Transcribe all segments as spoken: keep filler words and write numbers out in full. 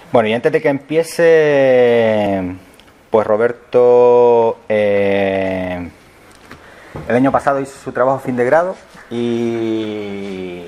Bueno, y antes de que empiece, pues Roberto eh, el año pasado hizo su trabajo fin de grado y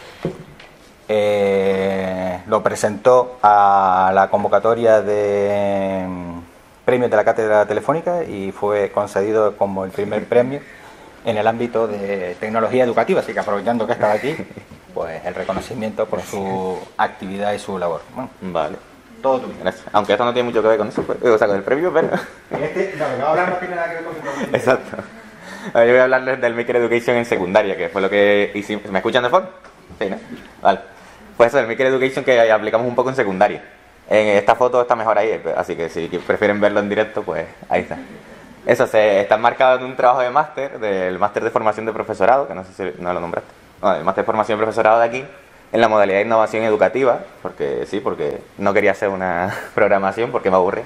eh, lo presentó a la convocatoria de premios de la Cátedra Telefónica y fue concedido como el primer premio en el ámbito de tecnología educativa, así que aprovechando que estaba aquí, pues el reconocimiento por su actividad y su labor. Bueno, vale. Todo tuyo. Gracias. Aunque esto no tiene mucho que ver con eso, pues, o sea, con el premio, pero... Este, no, lo que va a hablar no tiene nada que ver con el Exacto. A ver, yo voy a hablarles del Maker Education en secundaria, que fue lo que hicimos. ¿Me escuchan de fondo? Sí, ¿no? Vale. Pues eso, el Maker Education que aplicamos un poco en secundaria. En esta foto está mejor ahí, así que si prefieren verlo en directo, pues ahí está. Eso se está marcado en un trabajo de máster, del máster de formación de profesorado, que no sé si no lo nombraste. No, el máster de formación de profesorado de aquí, en la modalidad de innovación educativa, porque sí, porque no quería hacer una programación porque me aburre,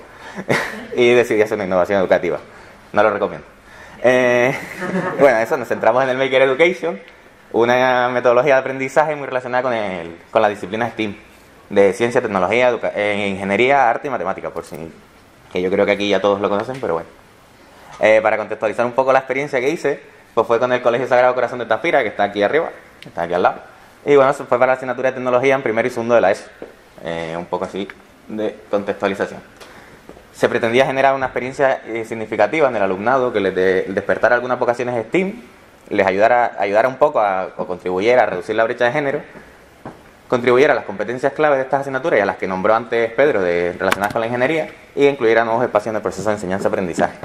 y decidí hacer una innovación educativa. No lo recomiendo. Eh, bueno, eso, nos centramos en el Maker Education, una metodología de aprendizaje muy relacionada con, el, con la disciplina STEAM, de ciencia, tecnología, educa eh, ingeniería, arte y matemática, por si, que yo creo que aquí ya todos lo conocen, pero bueno. Eh, para contextualizar un poco la experiencia que hice, pues fue con el Colegio Sagrado Corazón de Tafira, que está aquí arriba, está aquí al lado. Y bueno, eso fue para la asignatura de tecnología en primero y segundo de la ESO. Eh, un poco así de contextualización. Se pretendía generar una experiencia eh, significativa en el alumnado, que les de, despertara algunas vocaciones STEAM, les ayudara, ayudara un poco a, o contribuyera a reducir la brecha de género, contribuyera a las competencias clave de estas asignaturas y a las que nombró antes Pedro, de, relacionadas con la ingeniería, y incluyera nuevos espacios en el proceso de enseñanza-aprendizaje.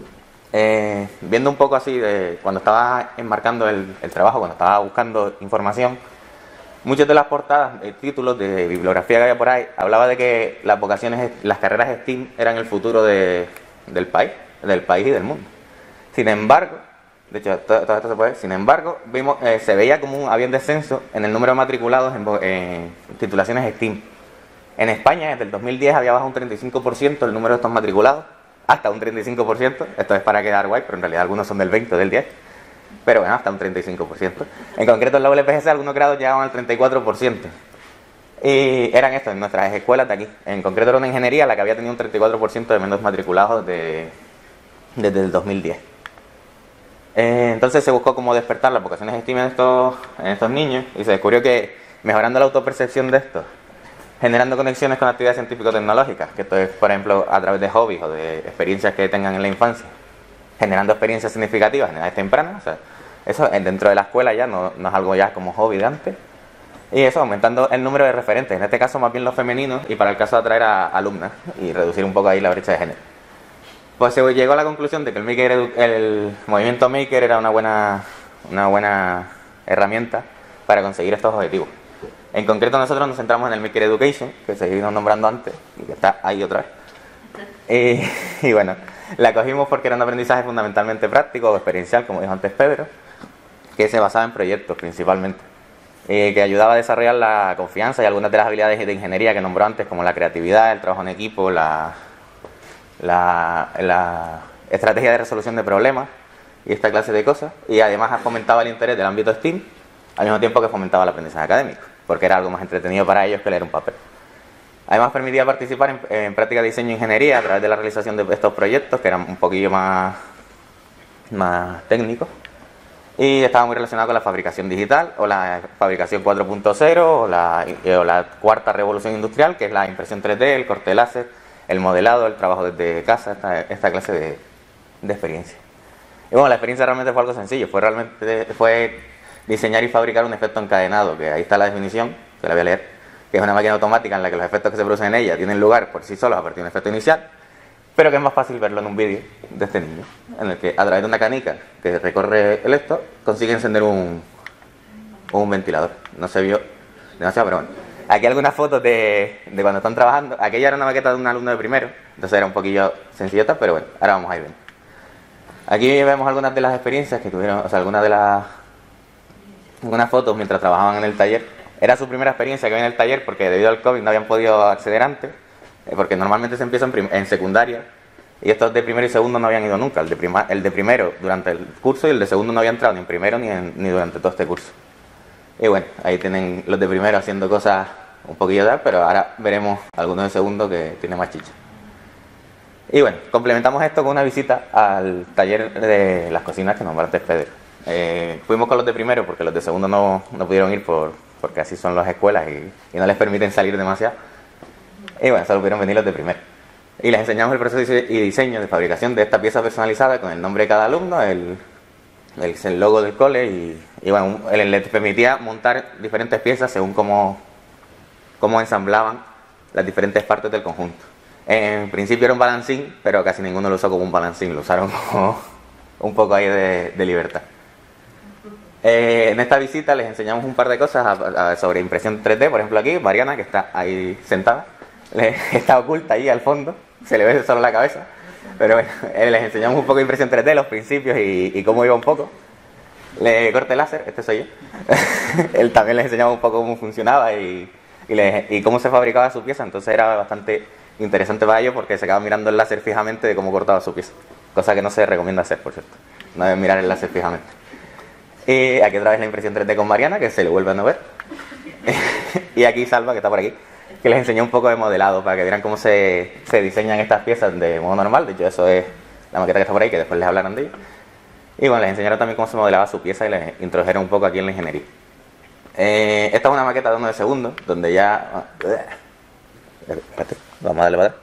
Eh, viendo un poco así, de, cuando estaba enmarcando el, el trabajo, cuando estaba buscando información, muchas de las portadas, de títulos de bibliografía que había por ahí, hablaba de que las vocaciones, las carreras STEAM eran el futuro de, del país, del país y del mundo. Sin embargo, de hecho, todo, todo esto se puede, sin embargo, vimos, eh, se veía como un, había un descenso en el número de matriculados en, en titulaciones STEAM. En España, desde el dos mil diez, había bajado un treinta y cinco por ciento el número de estos matriculados, hasta un treinta y cinco por ciento, esto es para quedar guay, pero en realidad algunos son del veinte o del diez, pero bueno, hasta un treinta y cinco por ciento. En concreto en la U L P G C algunos grados llegaban al treinta y cuatro por ciento. Y eran estos en nuestras escuelas de aquí. En concreto era una ingeniería la que había tenido un treinta y cuatro por ciento de menos matriculados de, desde el dos mil diez. Eh, entonces se buscó cómo despertar las vocaciones STEAM en estos, en estos niños y se descubrió que mejorando la autopercepción de estos, generando conexiones con actividades científico-tecnológicas, que esto es, por ejemplo, a través de hobbies o de experiencias que tengan en la infancia, generando experiencias significativas en edades tempranas, o sea, eso dentro de la escuela ya no, no es algo ya como hobby de antes, y eso aumentando el número de referentes, en este caso más bien los femeninos, y para el caso de atraer a alumnas y reducir un poco ahí la brecha de género. Pues se llegó a la conclusión de que el, maker, el movimiento Maker era una buena, una buena herramienta para conseguir estos objetivos. En concreto nosotros nos centramos en el Maker Education, que se vino nombrando antes y que está ahí otra vez. Y, y bueno, la cogimos porque era un aprendizaje fundamentalmente práctico o experiencial, como dijo antes Pedro, que se basaba en proyectos principalmente, eh, que ayudaba a desarrollar la confianza y algunas de las habilidades de ingeniería que nombró antes, como la creatividad, el trabajo en equipo, la, la, la estrategia de resolución de problemas y esta clase de cosas. Y además fomentaba el interés del ámbito STEAM, al mismo tiempo que fomentaba el aprendizaje académico, porque era algo más entretenido para ellos que leer un papel. Además permitía participar en, en práctica de diseño e ingeniería a través de la realización de estos proyectos que eran un poquillo más, más técnicos, y estaba muy relacionado con la fabricación digital o la fabricación cuatro punto cero o la, o la cuarta revolución industrial, que es la impresión tres D, el corte láser, el modelado, el trabajo desde casa, esta, esta clase de, de experiencia. Y bueno, la experiencia realmente fue algo sencillo, fue realmente fue diseñar y fabricar un efecto encadenado, que ahí está la definición, que la voy a leer, que es una máquina automática en la que los efectos que se producen en ella tienen lugar por sí solos a partir de un efecto inicial, pero que es más fácil verlo en un vídeo de este niño, en el que a través de una canica que recorre el esto, consigue encender un, un ventilador. No se vio demasiado, pero bueno. Aquí hay algunas fotos de, de cuando están trabajando. Aquella era una maqueta de un alumno de primero, entonces era un poquillo sencillota, pero bueno, ahora vamos a ir viendo. Aquí vemos algunas de las experiencias que tuvieron, o sea, algunas de las algunas fotos mientras trabajaban en el taller. Era su primera experiencia que había en el taller porque debido al COVID no habían podido acceder antes, porque normalmente se empieza en, en secundaria y estos de primero y segundo no habían ido nunca. El de, prima, el de primero durante el curso y el de segundo no había entrado ni en primero ni, en, ni durante todo este curso. Y bueno, ahí tienen los de primero haciendo cosas un poquillo de tal, pero ahora veremos algunos de segundo que tiene más chicha. Y bueno, complementamos esto con una visita al taller de las cocinas que nombró antes Pedro. Eh, fuimos con los de primero porque los de segundo no, no pudieron ir por, porque así son las escuelas y, y no les permiten salir demasiado. Y bueno, solo pudieron venir los de primero. Y les enseñamos el proceso y diseño de fabricación de esta pieza personalizada con el nombre de cada alumno, el, el, el logo del cole y, y bueno, él les permitía montar diferentes piezas según cómo, cómo ensamblaban las diferentes partes del conjunto. En principio era un balancín, pero casi ninguno lo usó como un balancín, lo usaron como un poco ahí de, de libertad. Eh, en esta visita les enseñamos un par de cosas a, a, sobre impresión tres D, por ejemplo aquí, Mariana, que está ahí sentada, le, está oculta ahí al fondo, se le ve solo la cabeza, pero bueno, eh, les enseñamos un poco de impresión tres D, los principios y, y cómo iba un poco. Le corte láser, este soy yo. Él también les enseñaba un poco cómo funcionaba y, y, le, y cómo se fabricaba su pieza, entonces era bastante interesante para ellos porque se quedaban mirando el láser fijamente de cómo cortaba su pieza, cosa que no se recomienda hacer, por cierto, no deben mirar el láser fijamente. Y aquí otra vez la impresión tres D con Mariana, que se le vuelve a no ver. Y aquí Salva, que está por aquí, que les enseñó un poco de modelado para que vieran cómo se, se diseñan estas piezas de modo normal. De hecho, eso es la maqueta que está por ahí, que después les hablarán de ella. Y bueno, les enseñaron también cómo se modelaba su pieza y les introdujeron un poco aquí en la ingeniería. Eh, esta es una maqueta de uno de segundo, donde ya... Espérate, vamos a darle para atrás.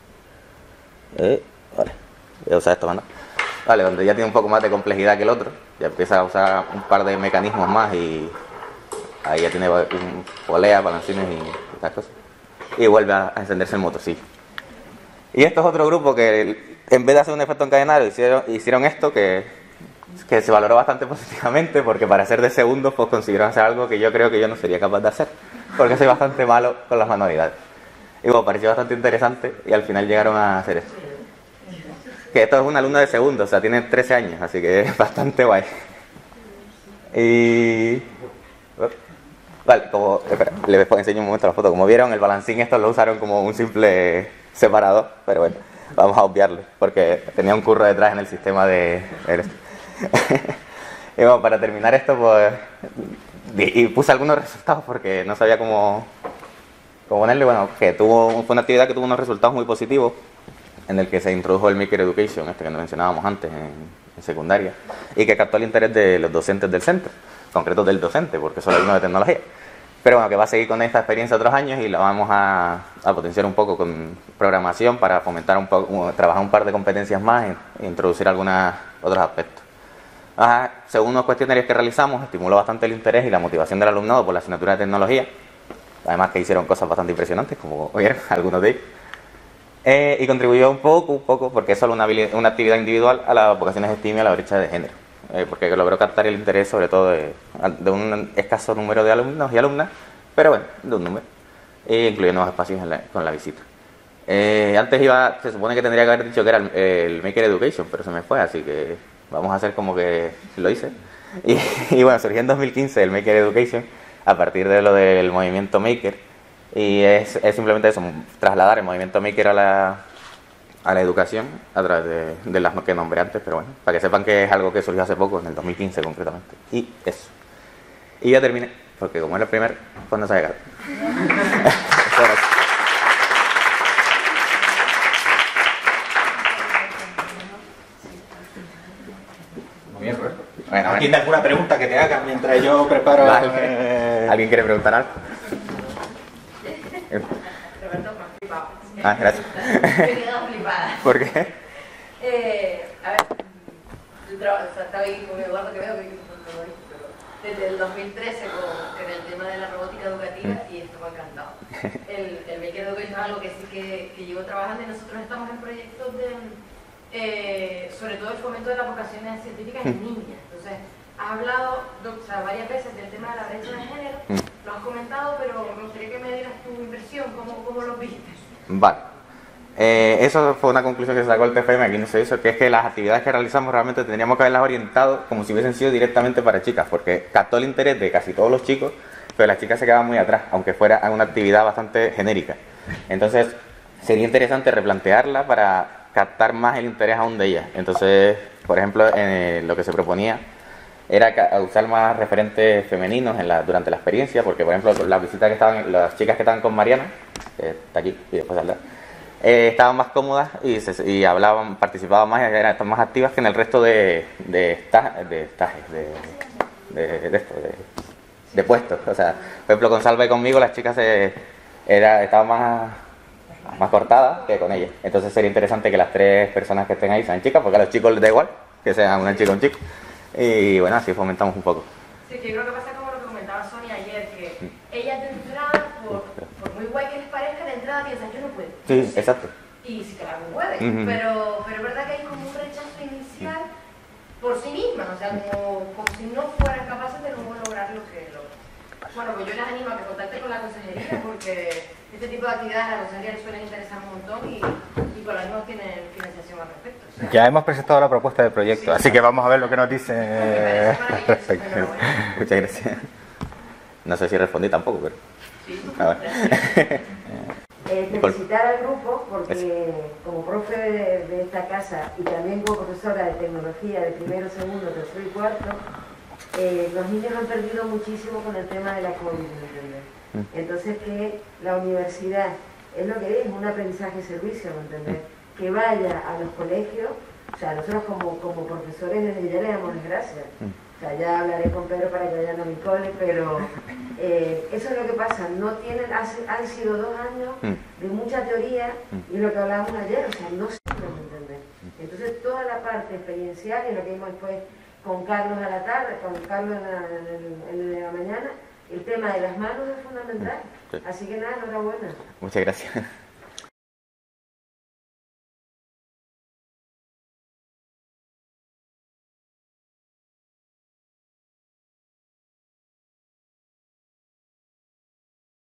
Eh, vale, voy a usar esto, ¿no? Vale, donde ya tiene un poco más de complejidad que el otro. Ya empieza a usar un par de mecanismos más y ahí ya tiene un polea, balancines y estas cosas. Y vuelve a encenderse el motor, sí. Y esto es otro grupo que en vez de hacer un efecto encadenado hicieron, hicieron esto que, que se valoró bastante positivamente porque para ser de segundos pues consiguieron hacer algo que yo creo que yo no sería capaz de hacer porque soy bastante malo con las manualidades. Y bueno, pareció bastante interesante y al final llegaron a hacer esto. Que esto es un alumno de segundo, o sea, tiene trece años, así que es bastante guay. Y... Vale, como... Espera, les enseño un momento la foto. Como vieron, el balancín estos lo usaron como un simple separador, pero bueno, vamos a obviarlo, porque tenía un curro detrás en el sistema de... Y bueno, para terminar esto, pues... Y puse algunos resultados porque no sabía cómo... cómo ponerle, bueno, que tuvo... Fue una actividad que tuvo unos resultados muy positivos, en el que se introdujo el Maker Education, este que mencionábamos antes en, en secundaria, y que captó el interés de los docentes del centro, en concreto del docente, porque son alumnos de tecnología. Pero bueno, que va a seguir con esta experiencia otros años y la vamos a, a potenciar un poco con programación para fomentar un poco, trabajar un par de competencias más e introducir algunos otros aspectos. Ajá, según los cuestionarios que realizamos, estimuló bastante el interés y la motivación del alumnado por la asignatura de tecnología, además que hicieron cosas bastante impresionantes, como vieron algunos de ellos. Eh, y contribuyó un poco, un poco, porque es solo una, una actividad individual a las vocaciones STEAM y a la brecha de género. Eh, porque logró captar el interés sobre todo de, de un escaso número de alumnos y alumnas, pero bueno, de un número. E incluyó nuevos espacios en la, con la visita. Eh, antes iba, se supone que tendría que haber dicho que era el, el Maker Education, pero se me fue, así que vamos a hacer como que lo hice. Y, y bueno, surgió en dos mil quince el Maker Education, a partir de lo del movimiento Maker. Y es, es simplemente eso, trasladar el movimiento Maker a la, a la educación a través de, de las que nombré antes, pero bueno, para que sepan que es algo que surgió hace poco, en el dos mil quince concretamente. Y eso. Y ya terminé, porque como es el primer, pues no se ha llegado. Muy bien, Roberto. Bueno, ¿tienes alguna pregunta que te haga mientras yo preparo? Vale. Eh... ¿Alguien quiere preguntar algo? Roberto, me ha flipado. Ah, gracias. Me he quedado flipada. ¿Por qué? Eh, a ver, yo trabajo, o sea, estaba ahí con Eduardo que veo que pero desde el dos mil trece con, en el tema de la robótica educativa mm. y esto me ha encantado. El, el Maker Education es algo que sí que, que llevo trabajando y nosotros estamos en proyectos de, eh, sobre todo el fomento de las vocaciones científicas en niñas. Entonces, has hablado o sea, varias veces del tema de la brecha de género, lo has comentado, pero me gustaría que me dieras tu impresión, ¿cómo, cómo lo viste? Vale. Eh, eso fue una conclusión que se sacó el T F M, aquí no se hizo, que es que las actividades que realizamos realmente tendríamos que haberlas orientado como si hubiesen sido directamente para chicas, porque captó el interés de casi todos los chicos, pero las chicas se quedaban muy atrás, aunque fuera una actividad bastante genérica. Entonces, sería interesante replantearla para captar más el interés aún de ellas. Entonces, por ejemplo, eh, lo que se proponía era usar más referentes femeninos en la, durante la experiencia, porque por ejemplo las visitas que estaban, las chicas que estaban con Mariana, que está aquí y después saldrá, eh, estaban más cómodas y, se, y hablaban, participaban más, eran más activas que en el resto de de, esta, de estajes, de, de, de esto, de, de puestos. O sea, por ejemplo con Salva y conmigo las chicas se, era, estaban más más cortadas que con ella. Entonces sería interesante que las tres personas que estén ahí sean chicas, porque a los chicos les da igual que sean una chica o un chico. Y bueno, así fomentamos un poco. Sí, que yo creo que pasa como lo que comentaba Sonia ayer, que ellas de entrada, por, por muy guay que les parezca, de entrada piensan, yo no puedo. Sí, sí. exacto. Y sí, claro, no puede. Uh-huh. pero, pero es verdad que hay como un rechazo inicial por sí mismas, o sea, como, como si no fueran capaces de luego lograr lo que lo... Bueno, pues yo les animo a que contacten con la consejería, porque este tipo de actividades a la consejería les suelen interesar un montón y, y con las mismas tienen financiación al respecto. O sea, ya hemos presentado la propuesta de proyecto, sí, así que vamos a ver lo que nos dicen al respecto. Muchas gracias. No sé si respondí tampoco, pero... Sí, a ver. Eh, felicitar al grupo porque como profe de, de esta casa y también como profesora de tecnología de primero, segundo, tercero y cuarto, eh, los niños han perdido muchísimo con el tema de la COVID, ¿me entiendes? Entonces que la universidad es lo que es, un aprendizaje-servicio, ¿me entiendes? Que vaya a los colegios, o sea, nosotros como, como profesores desde ya le damos las gracias. O sea, ya hablaré con Pedro para que vayan a mi cole, pero eh, eso es lo que pasa, no tienen, hace, han sido dos años de mucha teoría y lo que hablábamos ayer, o sea, no sirve, ¿me entiendes? Entonces toda la parte experiencial y lo que vimos después con Carlos a la tarde, con Carlos en la, en, el, en la mañana, el tema de las manos es fundamental, así que nada, enhorabuena. Muchas gracias.